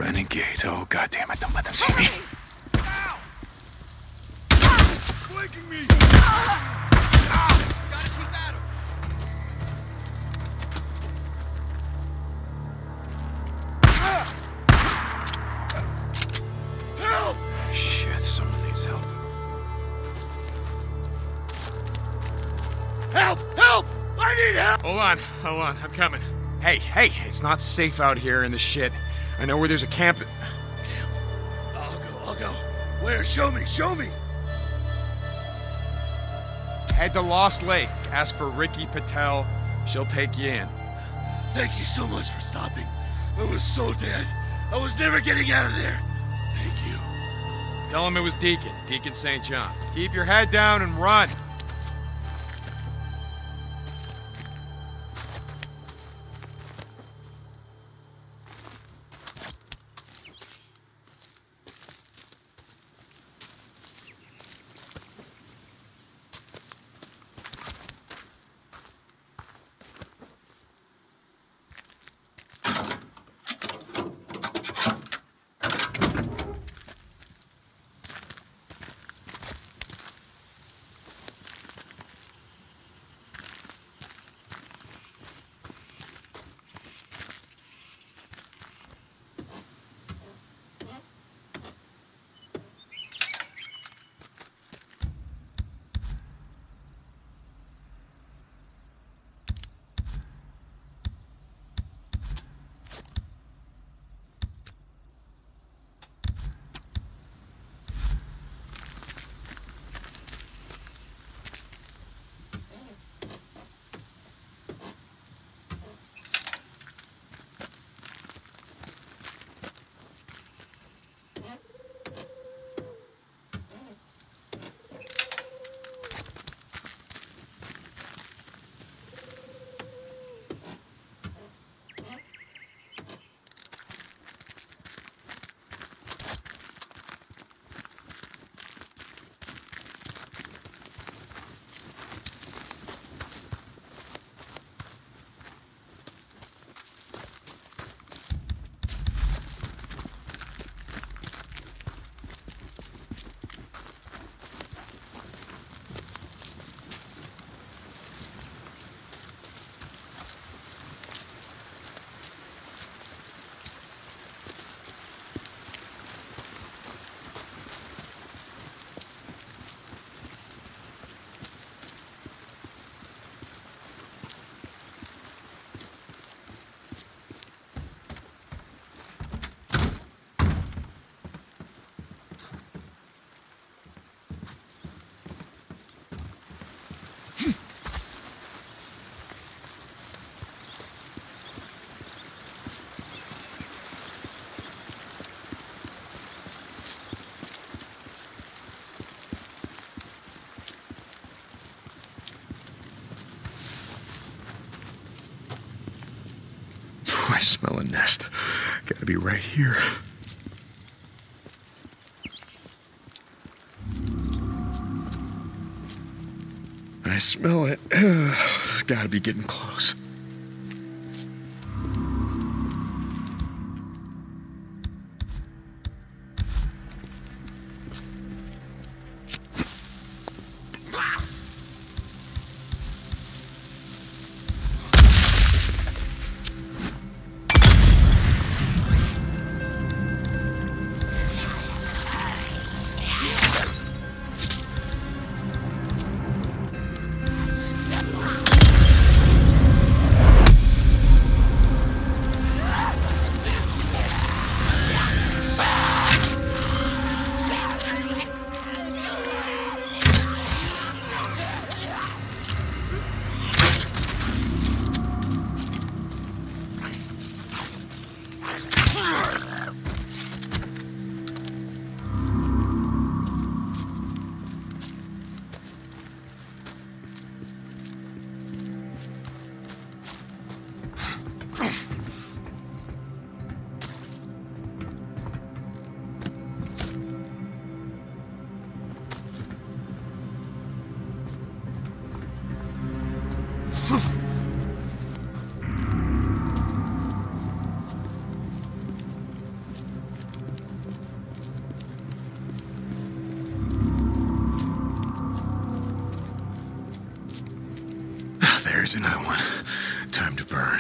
Renegades. Oh, goddammit, don't let them see me. Ow! Flanking me! Gotta keep at him. Help! Shit, someone needs help. Help! Help! I need help! Hold on, I'm coming. Hey, it's not safe out here in the shit. I know where there's a camp that... I'll go. Where? Show me! Head to Lost Lake. Ask for Ricky Patel. She'll take you in. Thank you so much for stopping. I was so dead. I was never getting out of there. Thank you. Tell him it was Deacon St. John. Keep your head down and run. I smell a nest. Gotta be right here. I smell it. It's gotta be getting close. Fire's a nice one. Time to burn.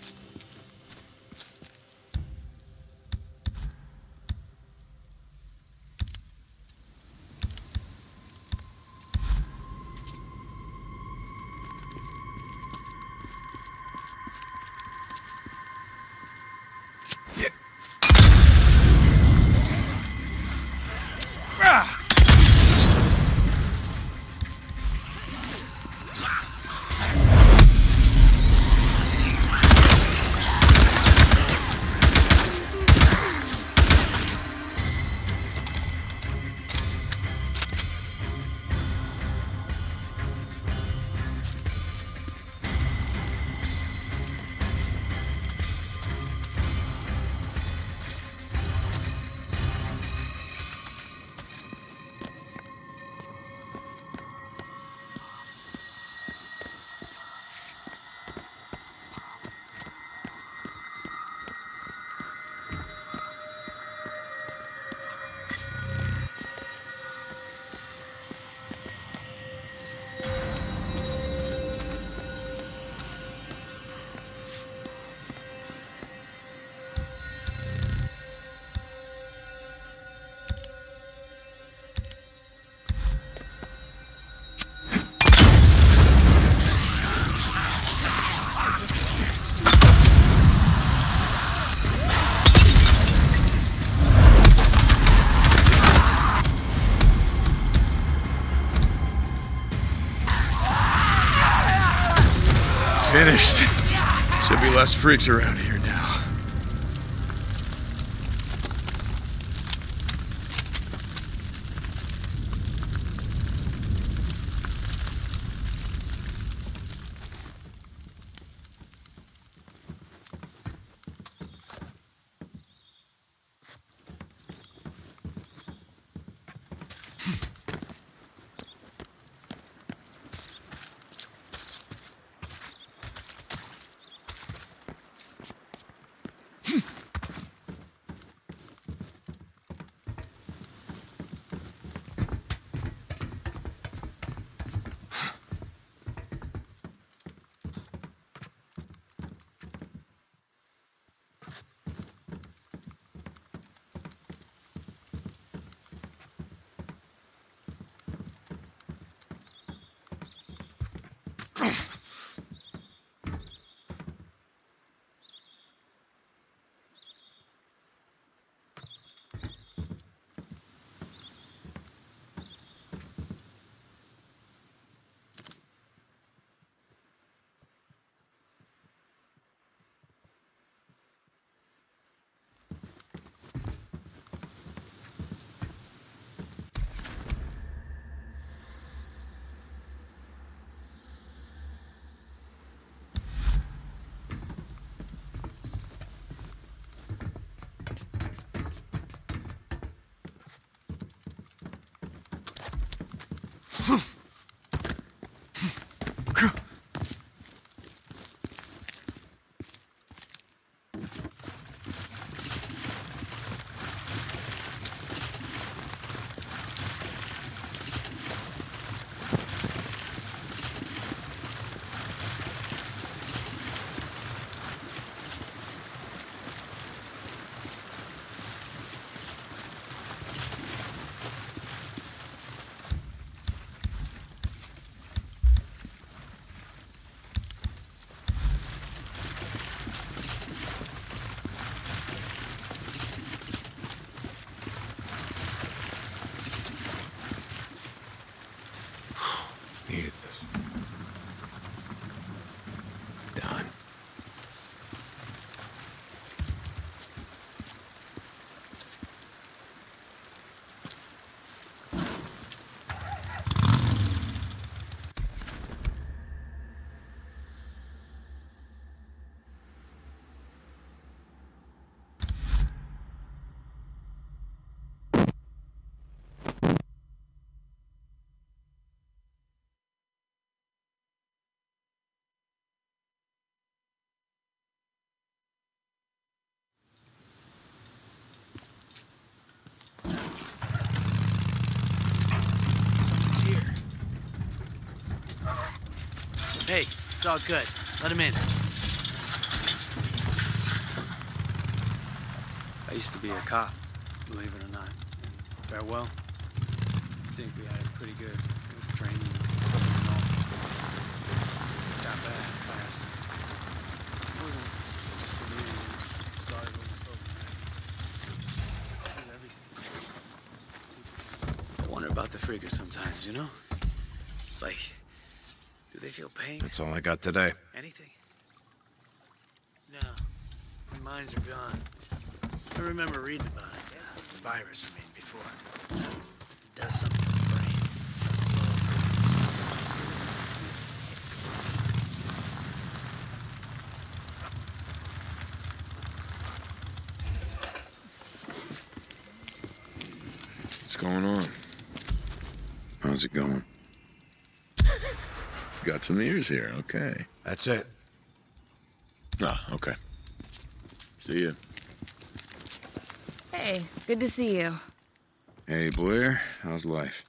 Finished. Should be less freaks around here now. Needed this. Done. Hey, It's all good. Let him in. I used to be a cop, believe it or not. And farewell. I think we had it pretty good with training and all. Got bad fast. It wasn't just for me. It started almost overnight. It was everything. I wonder about the freakers sometimes, you know? Like, do they feel pain? That's all I got today. Anything? No. Their minds are gone. I remember reading about it. Yeah, the virus, I mean, before. It does something to the brain. What's going on? How's it going? Got some ears here, okay. That's it. Ah, okay. See ya. Hey, good to see you. Hey, Blair, how's life?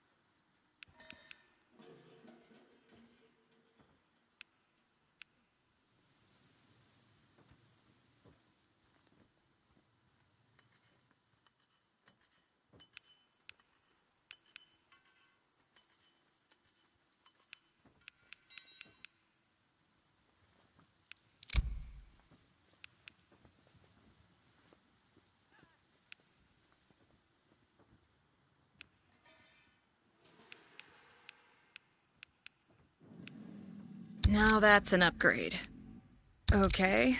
Now that's an upgrade. Okay.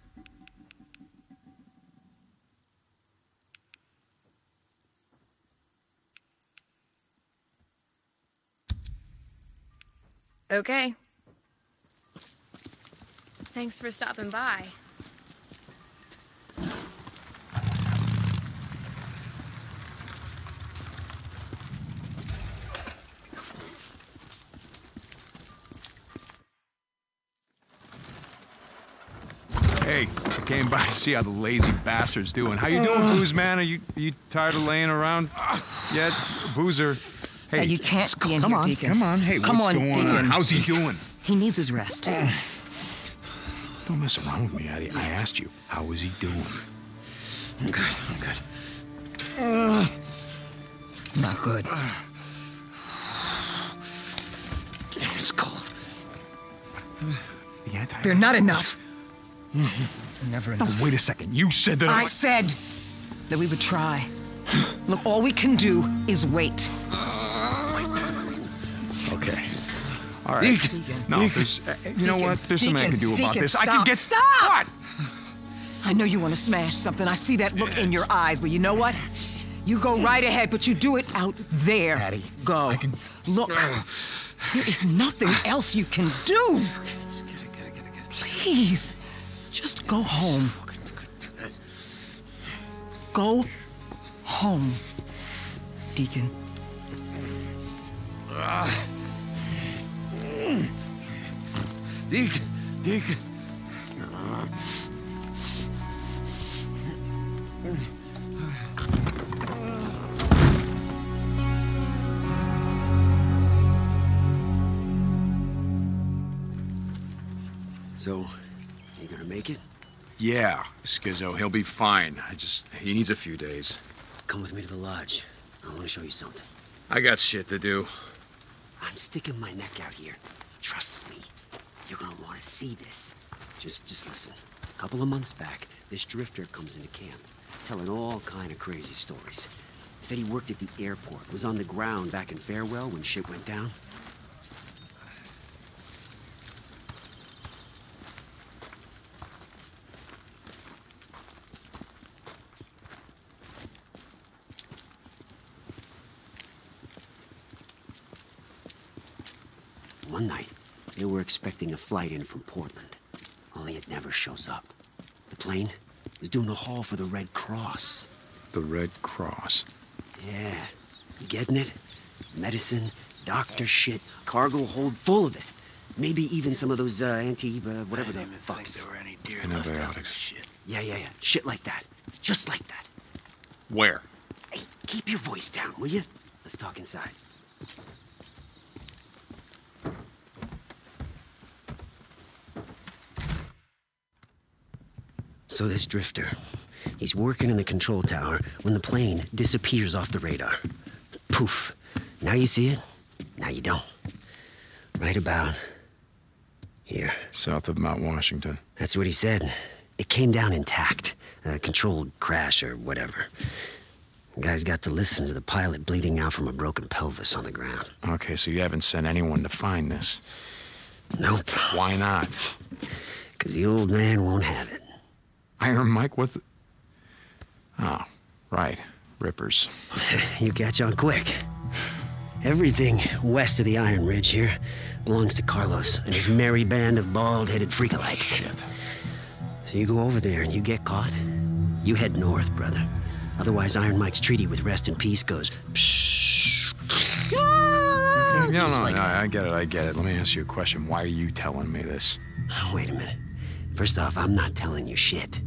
Okay. Thanks for stopping by. Hey, I came by to see how the lazy bastard's doing. How you doing, Booze Man? Are you tired of laying around yet? Boozer. Hey, You can't be in here, Deacon. Come on. Hey, Come what's on, going on? Deacon. How's he doing? He needs his rest. Don't mess around with me, Addie. I asked you, how is he doing? I'm good. Not good. Damn, it's cold. The anti. They're not enough. Never No, enough. wait a second. You said that I said that we would try. Look, all we can do is wait. Okay. All right. Deacon. No, there's. You know what? There's something I can do about Deacon, this. Stop, I can get. Stop! What? I know you want to smash something. I see that look in your eyes, but you know what? You go right ahead, but you do it out there. Addie, Go. I can. Look, there is nothing else you can do. Please, just go home. Go home, Deacon. Deacon. So, you gonna make it? Yeah, Skizzo. He'll be fine. He needs a few days. Come with me to the lodge. I want to show you something. I got shit to do. I'm sticking my neck out here. Trust me. You're gonna want to see this. Just listen. A couple of months back, this drifter comes into camp, telling all kind of crazy stories. Said he worked at the airport, was on the ground back in Farewell when shit went down. One night, they were expecting a flight in from Portland, only it never shows up. The plane was doing a haul for the Red Cross. The Red Cross. Yeah, you getting it? Medicine, doctor shit, cargo hold full of it. Maybe even some of those whatever the fucks. There were any deer left out. Antibiotics. Shit. Yeah. Shit like that. Just like that. Where? Hey, keep your voice down, will you? Let's talk inside. So this drifter, he's working in the control tower when the plane disappears off the radar. Poof. Now you see it, now you don't. Right about here. South of Mount Washington. That's what he said. It came down intact. A controlled crash or whatever. The guy's got to listen to the pilot bleeding out from a broken pelvis on the ground. Okay, so you haven't sent anyone to find this? Nope. Why not? Because the old man won't have it. Iron Mike, what the... Oh, right. Rippers. You catch on quick. Everything west of the Iron Ridge here belongs to Carlos and his merry band of bald-headed freakalikes. Shit. So you go over there and you get caught, you head north, brother. Otherwise, Iron Mike's treaty with Rest in Peace goes... Okay, no, just no, like no, that. I get it. Let me ask you a question. Why are you telling me this? Wait a minute. First off, I'm not telling you shit.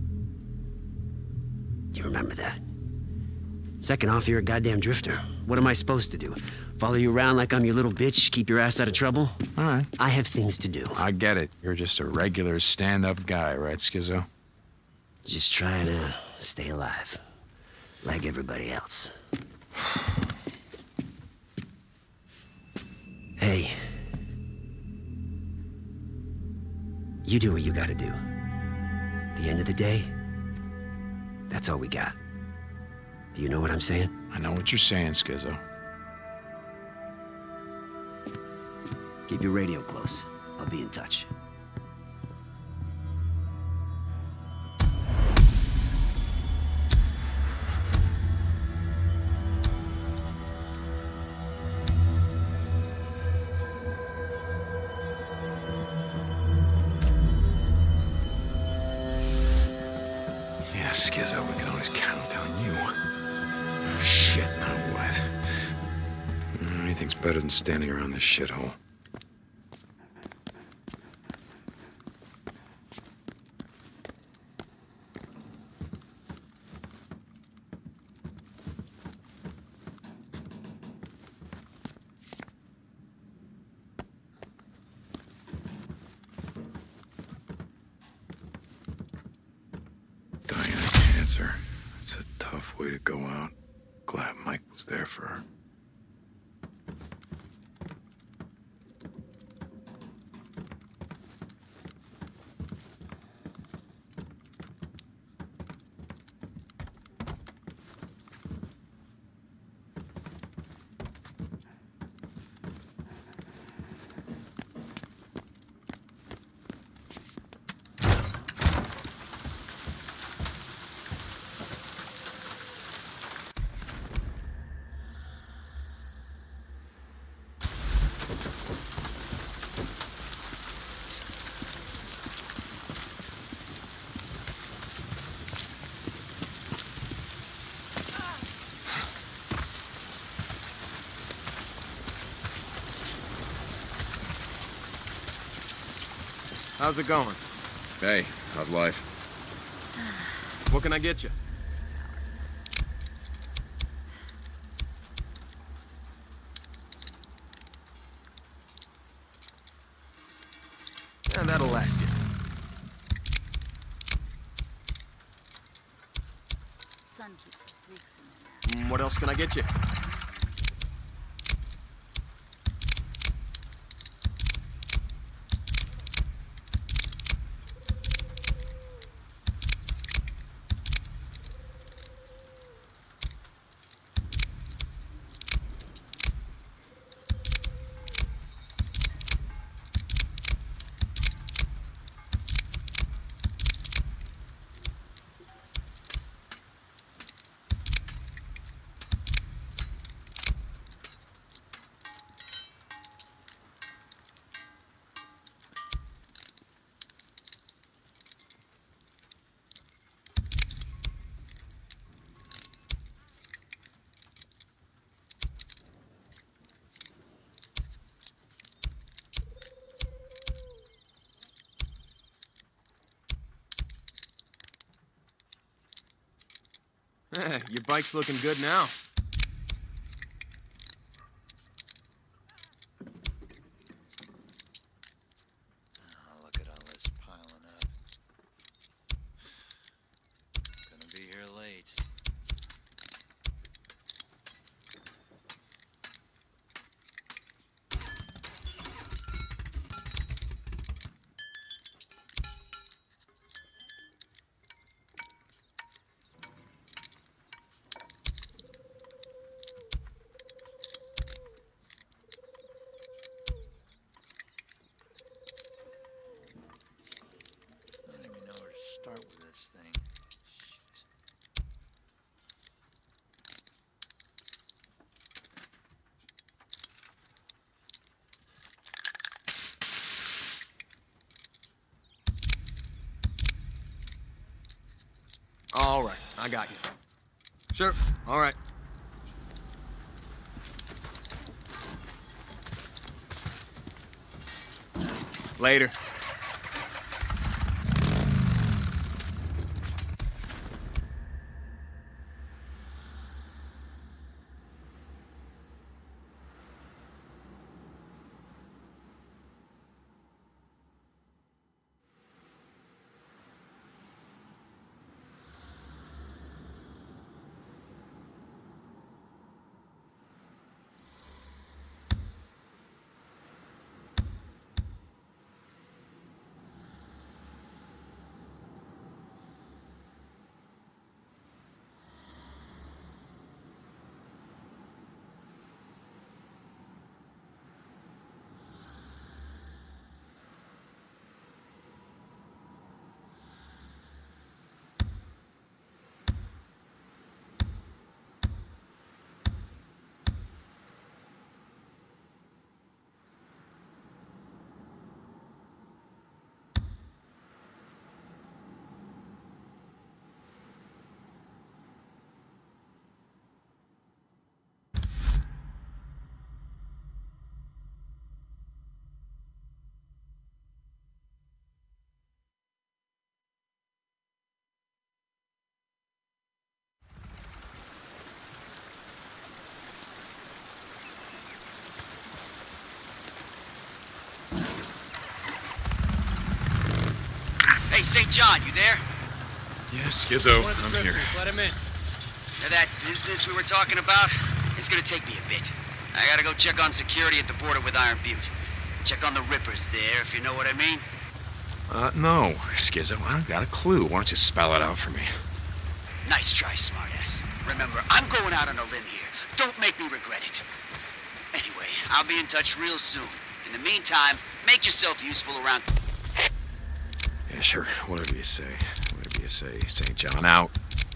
You remember that? Second off, you're a goddamn drifter. What am I supposed to do? Follow you around like I'm your little bitch, keep your ass out of trouble? All right. I have things to do. I get it. You're just a regular stand-up guy, right, Schizo? Just trying to stay alive. Like everybody else. Hey. You do what you gotta do. At the end of the day, that's all we got. Do you know what I'm saying? I know what you're saying, Schizo. Keep your radio close. I'll be in touch. Yeah, Schizo, we can always count on you. Shit, now what? Anything's better than standing around this shithole. Dying of cancer. It's a tough way to go out. Glad Mike was there for her. How's it going? Hey, how's life? What can I get you? Yeah, that'll last you. Sun keeps the freaks in the net. What else can I get you? Your bike's looking good now. Oh, look at all this piling up. thing. Shit. All right, I got you. Sure, all right. Later. Hey, St. John, you there? Yeah, Skizzo, One of the I'm here. drifters, let him in. Now, that business we were talking about, it's gonna take me a bit. I gotta go check on security at the border with Iron Butte. Check on the Rippers there, if you know what I mean. No, Skizzo, I don't got a clue. Why don't you spell it out for me? Nice try, smartass. Remember, I'm going out on a limb here. Don't make me regret it. Anyway, I'll be in touch real soon. In the meantime, make yourself useful around... Yeah, sure. Whatever you say. Whatever you say. St. John out.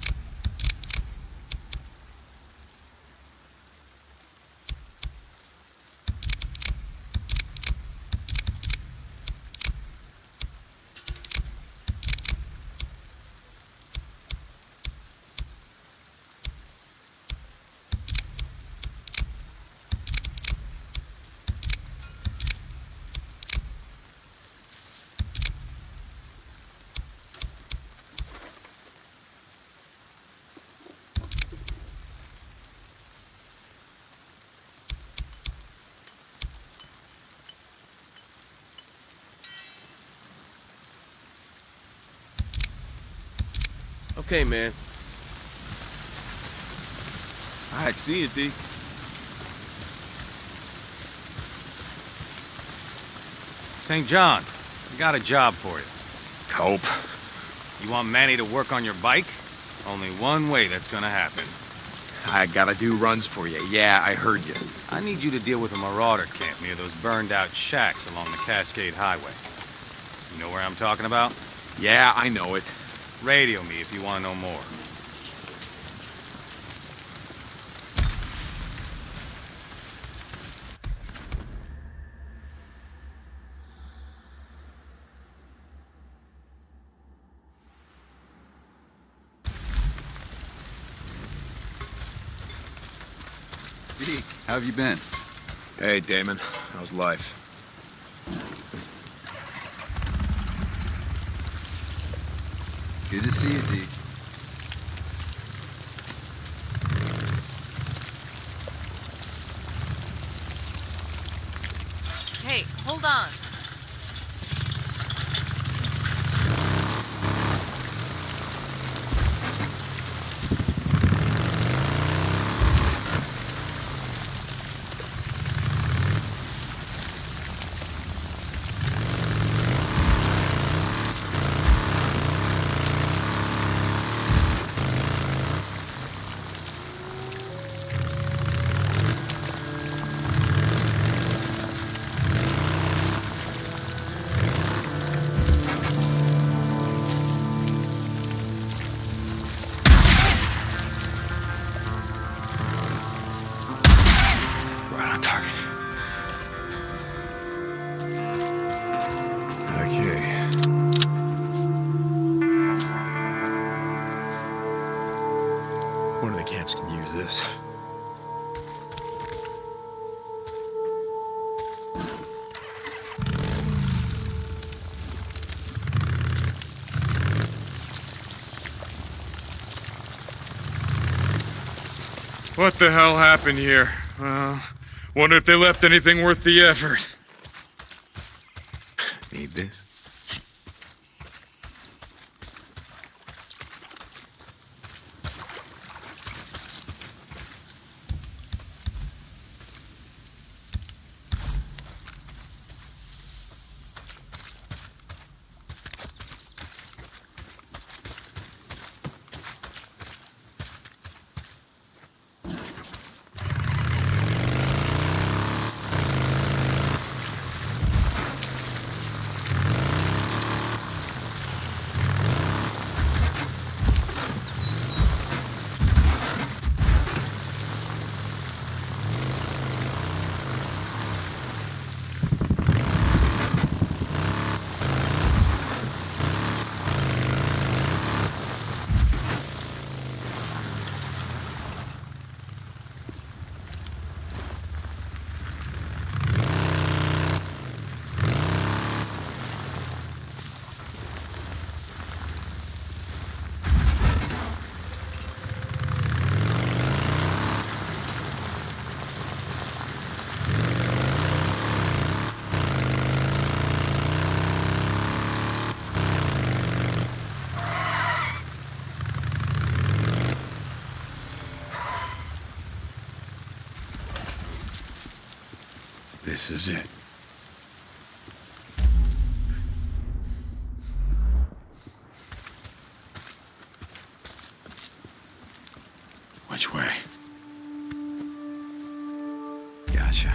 Okay, man. All right, see you, D. St. John, I got a job for you. Hope. You want Manny to work on your bike? Only one way that's gonna happen. I gotta do runs for you. Yeah, I heard you. I need you to deal with a marauder camp near those burned-out shacks along the Cascade Highway. You know where I'm talking about? Yeah, I know it. Radio me if you want to know more. Deke, how have you been? Hey, Damon. How's life? Good to see you, Deke. Hey, hold on. One of the camps can use this. What the hell happened here? Wonder if they left anything worth the effort. Need this? This is it. Which way? Gotcha.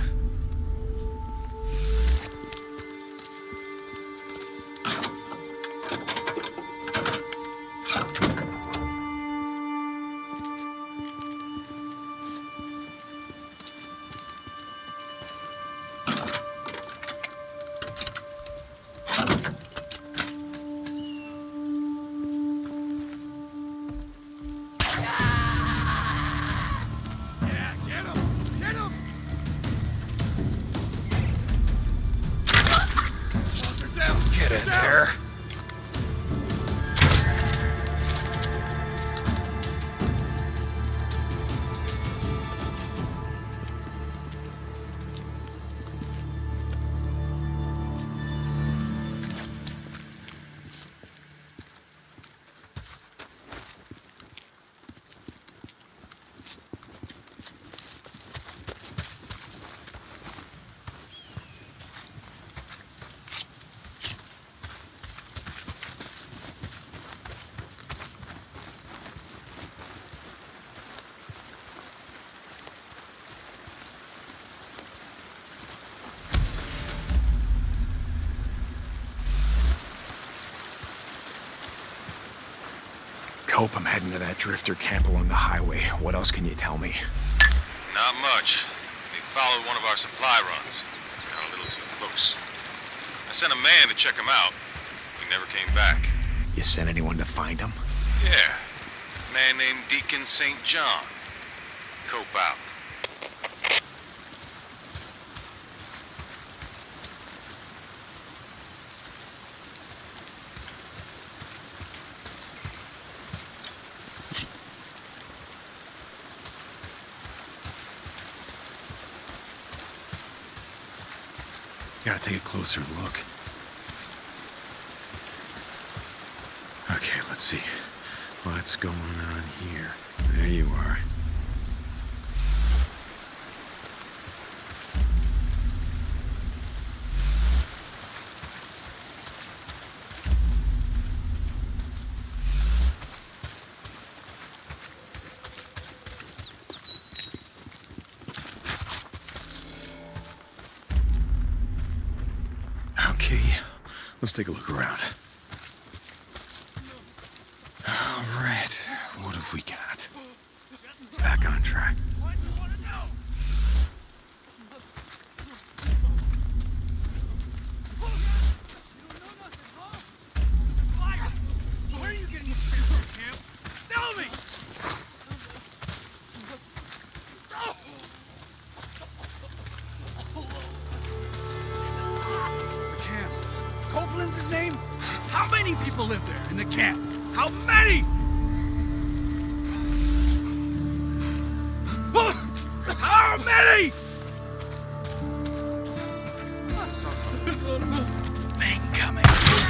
Get in there. Hope I'm heading to that drifter camp along the highway. What else can you tell me? Not much. They followed one of our supply runs. Got a little too close. I sent a man to check him out. He never came back. You sent anyone to find him? Yeah. A man named Deacon St. John. Cope out. Gotta take a closer look. Okay, let's see. What's going on here? There you are. Okay, let's take a look around. All right, what have we got? Back on track. Where are you getting this shit from, Camp? Tell me! camp. How many? How many? Incoming.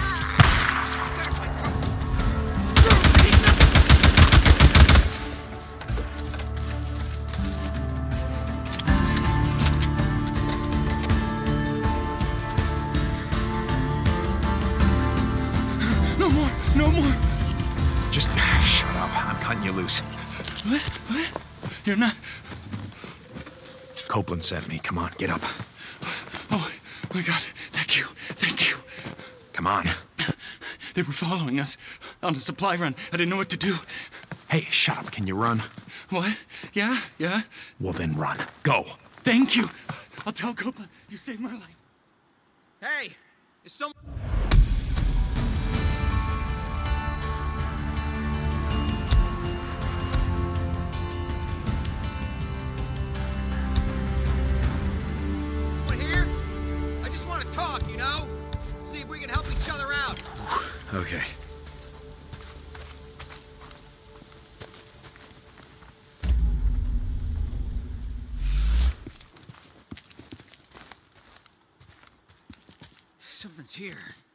No more. Just shut up. I'm cutting you loose. What? You're not... Copeland sent me. Come on, get up. Oh, my God. Thank you. Come on. They were following us on a supply run. I didn't know what to do. Hey, shut up. Can you run? What? Yeah? Well, then run. Go. Thank you. I'll tell Copeland you saved my life. Hey, is someone... here? I just want to talk, you know? See if we can help each other out. Okay. Something's here.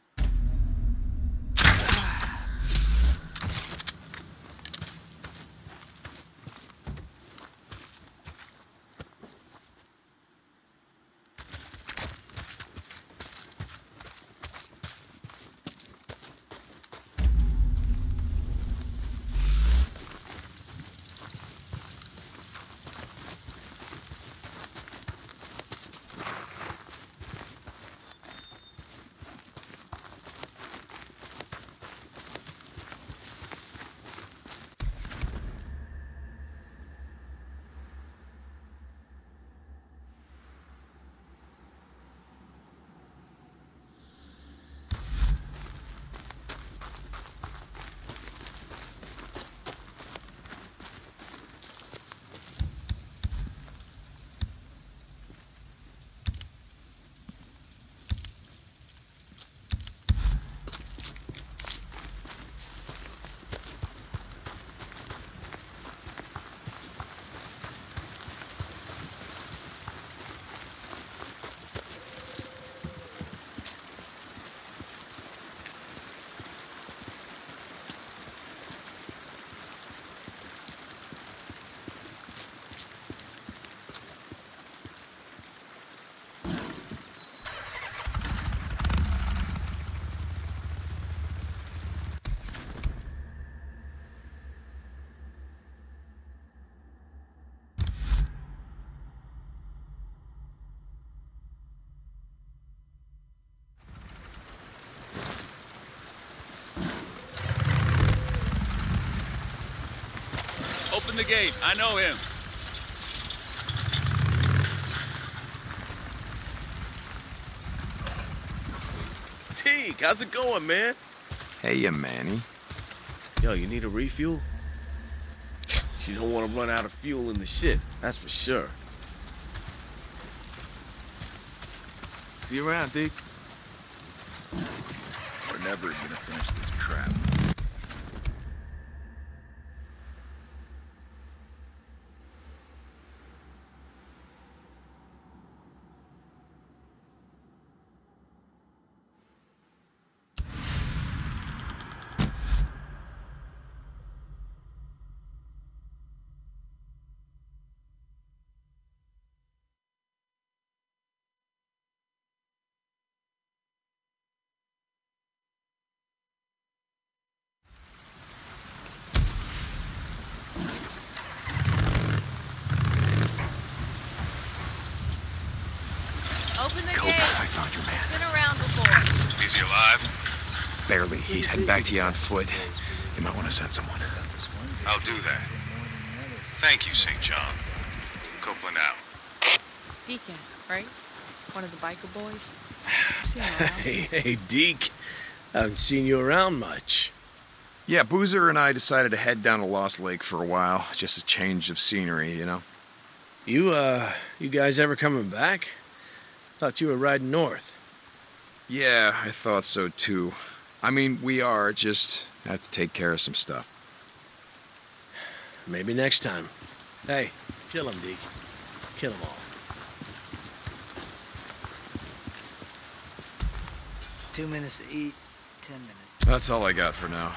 Open the gate. I know him. Teague, how's it going, man? Hey, you Manny. Yo, you need a refuel? You don't want to run out of fuel in the shit, that's for sure. See you around, Deke. We're never gonna finish this crap. Open the Cope, gate. I found your man. Been around before. Is he alive? Barely. He's heading back to you on foot. You might want to send someone. I'll do that. Thank you, St. John. Copeland out. Deacon, right? One of the biker boys? Seen him around. Hey, Deke. I haven't seen you around much. Yeah, Boozer and I decided to head down to Lost Lake for a while. Just a change of scenery, you know? You guys ever coming back? Thought you were riding north. Yeah, I thought so too. I mean, we are, just I have to take care of some stuff. Maybe next time. Hey, kill him, Deke. Kill them all. 2 minutes to eat, 10 minutes. That's all I got for now.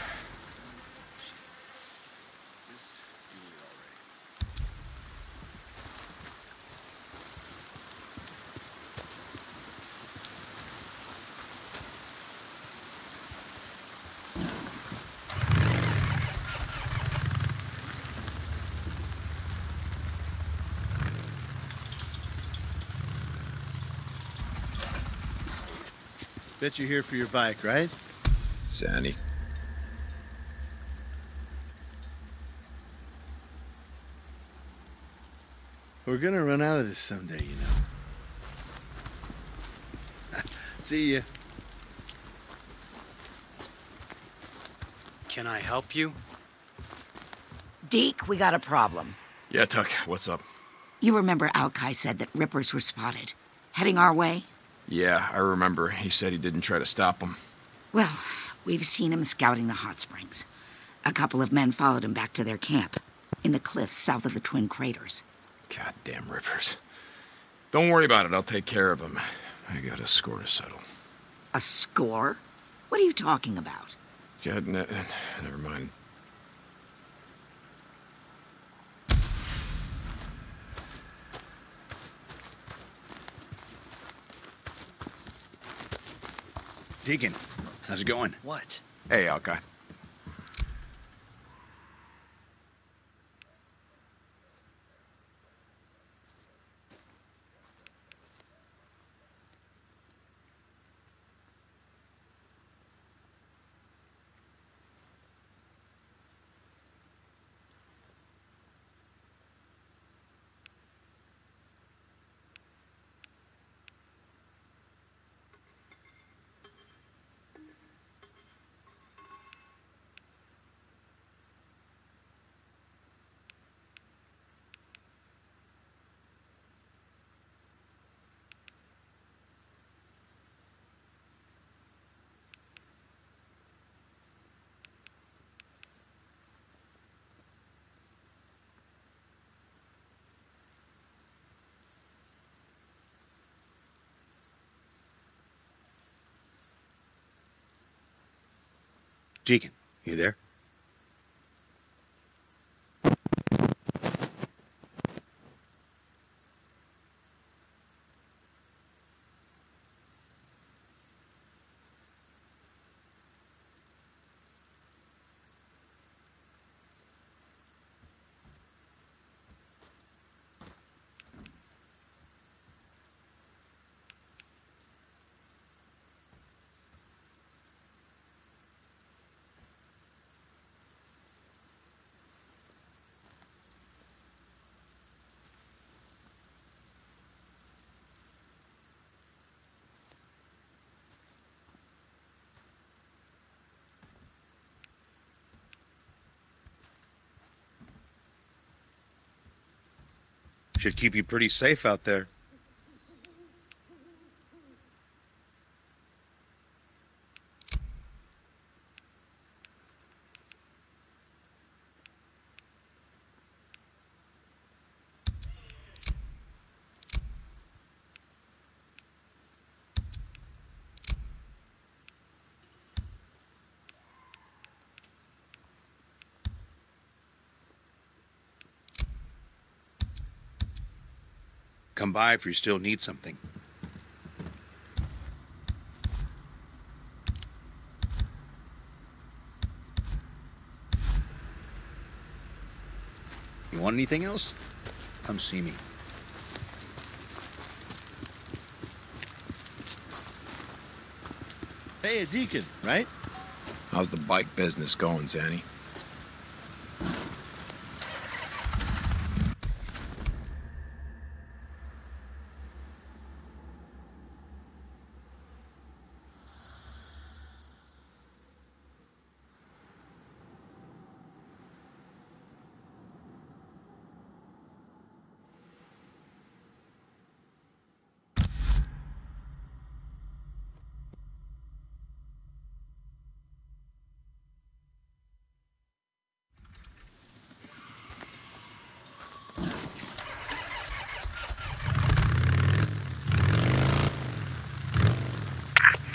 Bet you're here for your bike, right? Sandy. We're gonna run out of this someday, you know. See ya. Can I help you? Deke, we got a problem. Yeah, Tuck, what's up? You remember Alki said that rippers were spotted, heading our way? Yeah, I remember. He said he didn't try to stop them. Well, we've seen him scouting the hot springs. A couple of men followed him back to their camp, in the cliffs south of the Twin Craters. Goddamn rivers. Don't worry about it, I'll take care of him. I got a score to settle. A score? What are you talking about? Yeah, never mind. Deacon, how's it going? What? Hey, Alki. Deacon, you there? Should keep you pretty safe out there. Come by if you still need something. You want anything else? Come see me. Hey, a Deacon, right? How's the bike business going, Zanny?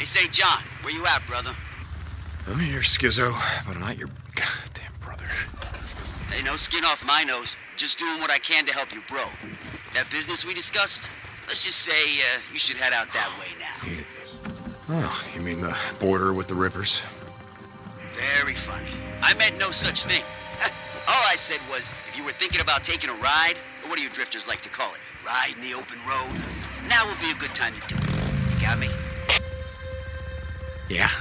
Hey, St. John, where you at, brother? I'm here, Schizo, but I'm not your goddamn brother. Hey, no skin off my nose. Just doing what I can to help you, bro. That business we discussed, let's just say you should head out that way now. Oh, you mean the border with the rivers? Very funny. I meant no such thing. All I said was, if you were thinking about taking a ride, or what do you drifters like to call it, ride in the open road, now would be a good time to do it. You got me? Yeah.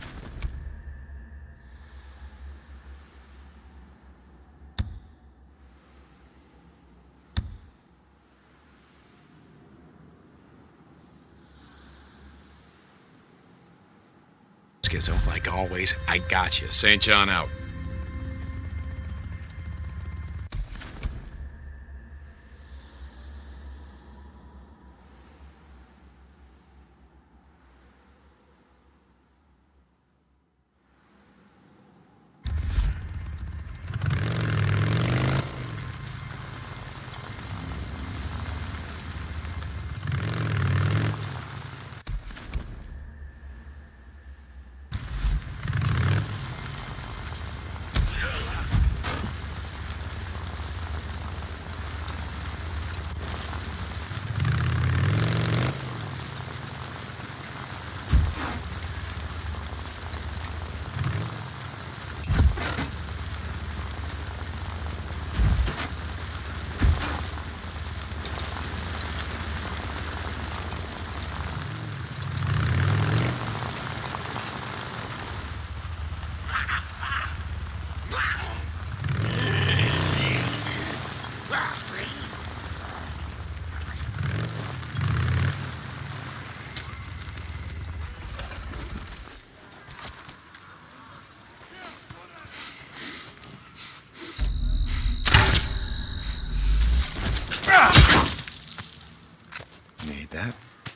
Schizo, like always, I got you. St. John out. Made that.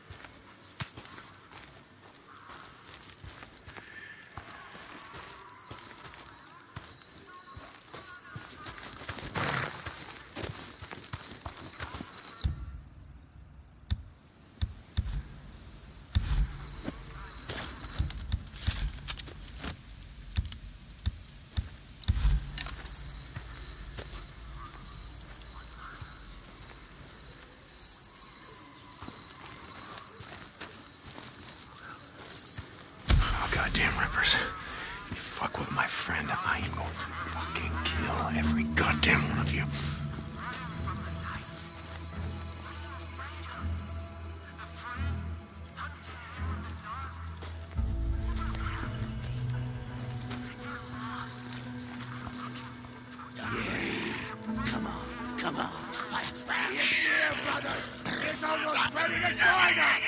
Goddamn Rivers. You fuck with my friend, I am going to fucking kill every goddamn one of you. Come on, come on. The dear brothers is almost ready to join us!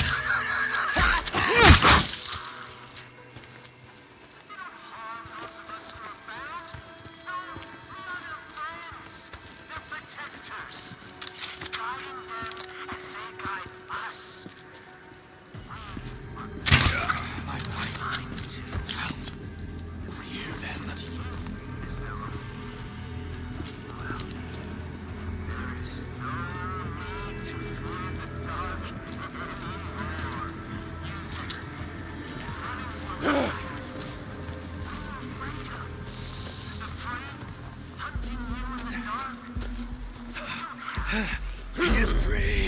He is free.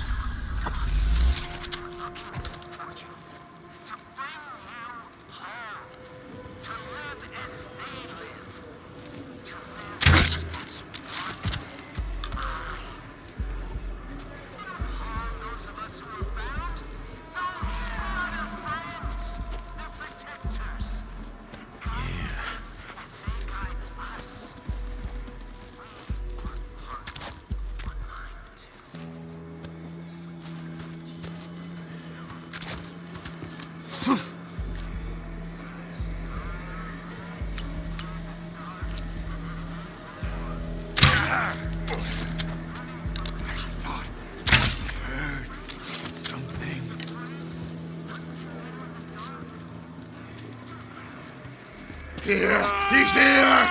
Here! He's here!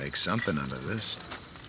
make something out of this.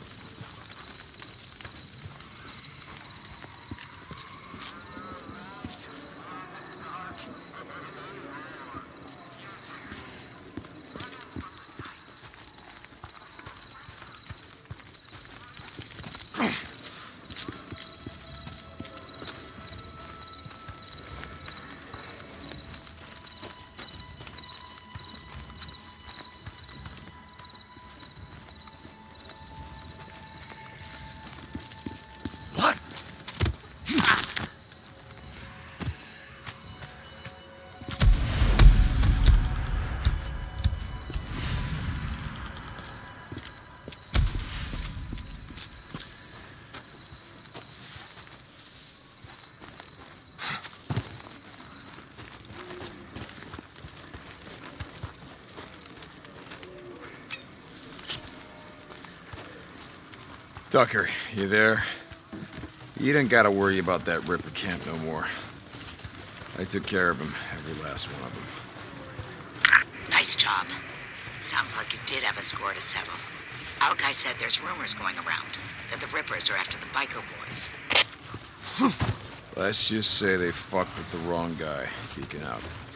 Tucker, you there? You didn't gotta worry about that Ripper camp no more. I took care of him, every last one of them. Nice job. Sounds like you did have a score to settle. Alki said there's rumors going around that the Rippers are after the Bico boys. Let's just say they fucked with the wrong guy, Deacon out.